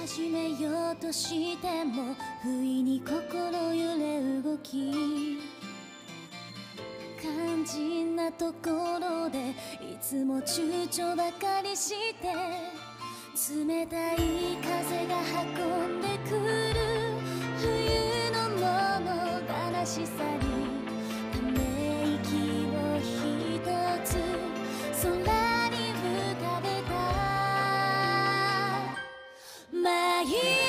始めようとしても不意に心揺れ動き、肝心なところでいつも躊躇ばかりして、冷たい風が運んでくる冬の物悲しさにため息をひとつ空に浮かべた。毎